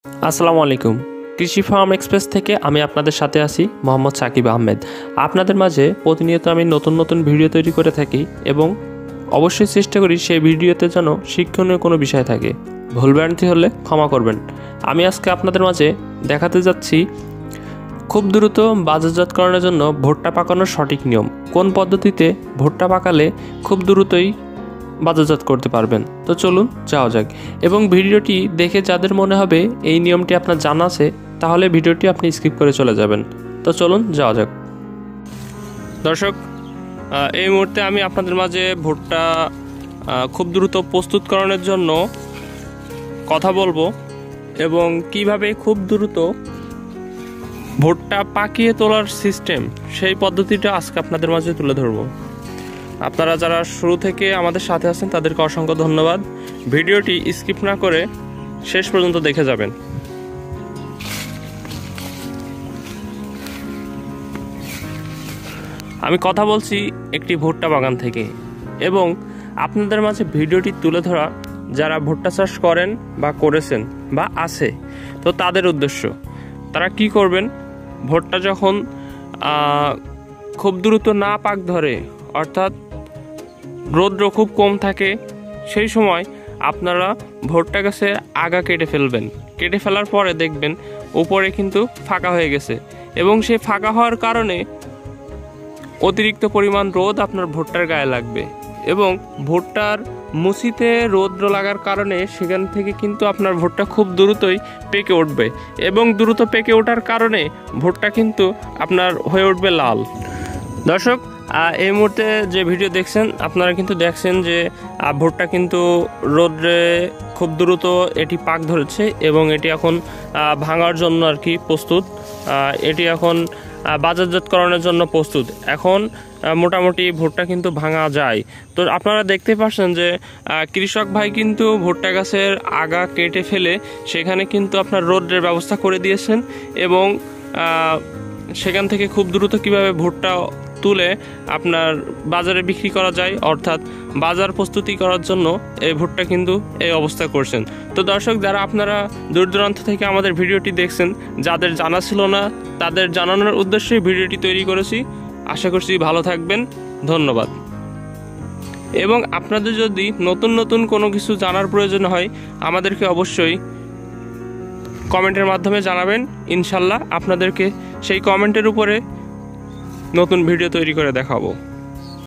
আসসালামু আলাইকুম। কৃষি ফার্ম এক্সপ্রেস থেকে আমি আপনাদের সাথে আছি মোহাম্মদ সাকিব আহমেদ। আপনাদের মাঝে প্রতিনিয়ত আমি নতুন নতুন ভিডিও তৈরি করে থাকি এবং অবশ্যই চেষ্টা করি সেই ভিডিওতে যেন শিক্ষণীয় কোনো বিষয় থাকে। ভুলভ্রান্তি হলে ক্ষমা করবেন। আমি আজকে আপনাদের মাঝে দেখাতে যাচ্ছি খুব দ্রুত বাজারজাতকরণের জন্য ভুট্টা পাকানোর সঠিক নিয়ম। কোন পদ্ধতিতে ভুট্টা পাকালে খুব দ্রুতই বাজারজাত করতে পারবেন। তো চলুন যাওয়া যাক। এবং ভিডিওটি দেখে যাদের মনে হবে এই নিয়মটি আপনার জানা আছে, তাহলে ভিডিওটি আপনি স্কিপ করে চলে যাবেন। তো চলুন যাওয়া যাক। দর্শক, এই মুহূর্তে আমি আপনাদের মাঝে ভুট্টা খুব দ্রুত প্রস্তুতকরণের জন্য কথা বলবো এবং কিভাবে খুব দ্রুত ভুট্টা পাকিয়ে তোলার সিস্টেম, সেই পদ্ধতিটা আজকে আপনাদের মাঝে তুলে ধরবো। আপনারা যারা শুরু থেকে আমাদের সাথে আছেন তাদেরকে অসংখ্য ধন্যবাদ। ভিডিওটি স্কিপ না করে শেষ পর্যন্ত দেখে যাবেন। আমি কথা বলছি একটি ভুট্টা বাগান থেকে এবং আপনাদের মাঝে ভিডিওটি তুলে ধরা যারা ভুট্টা চাষ করেন বা করেছেন বা আছে, তো তাদের উদ্দেশ্য। তারা কি করবেন, ভুট্টা যখন খুব দ্রুত না পাক ধরে, অর্থাৎ রৌদ্র খুব কম থাকে, সেই সময় আপনারা ভুট্টা গাছের আগা কেটে ফেলবেন। কেটে ফেলার পরে দেখবেন উপরে কিন্তু ফাঁকা হয়ে গেছে এবং সেই ফাঁকা হওয়ার কারণে অতিরিক্ত পরিমাণ রোদ আপনার ভুট্টার গায়ে লাগবে এবং ভুট্টার মুচিতে রৌদ্র লাগার কারণে সেখান থেকে কিন্তু আপনার ভুট্টা খুব দ্রুতই পেকে উঠবে এবং দ্রুত পেকে ওঠার কারণে ভুট্টা কিন্তু আপনার হয়ে উঠবে লাল। দর্শক, এই মুহূর্তে যে ভিডিও দেখছেন আপনারা কিন্তু দেখছেন যে ভুট্টা কিন্তু রোদ্রে খুব দ্রুত এটি পাক ধরেছে এবং এটি এখন ভাঙার জন্য আর কি প্রস্তুত। এটি এখন বাজারজাতকরণের জন্য প্রস্তুত। এখন মোটামুটি ভুট্টা কিন্তু ভাঙা যায়। তো আপনারা দেখতে পাচ্ছেন যে কৃষক ভাই কিন্তু ভুট্টা গাছের আগা কেটে ফেলে সেখানে কিন্তু আপনার রোদ্রের ব্যবস্থা করে দিয়েছেন এবং সেখান থেকে খুব দ্রুত কিভাবে ভুট্টা তুলে আপনার বাজারে বিক্রি করা যায়, অর্থাৎ বাজার প্রস্তুতি করার জন্য এই ভুট্টা কিন্তু এই অবস্থা করছেন। তো দর্শক, যারা আপনারা দূর দূরান্ত থেকে আমাদের ভিডিওটি দেখছেন, যাদের জানা ছিল না তাদের জানানোর উদ্দেশ্যে ভিডিওটি তৈরি করেছি। আশা করছি ভালো থাকবেন। ধন্যবাদ। এবং আপনাদের যদি নতুন নতুন কোনো কিছু জানার প্রয়োজন হয় আমাদেরকে অবশ্যই কমেন্টের মাধ্যমে জানাবেন। ইনশাল্লাহ আপনাদেরকে সেই কমেন্টের উপরে নতুন ভিডিও তৈরি করে দেখাবো।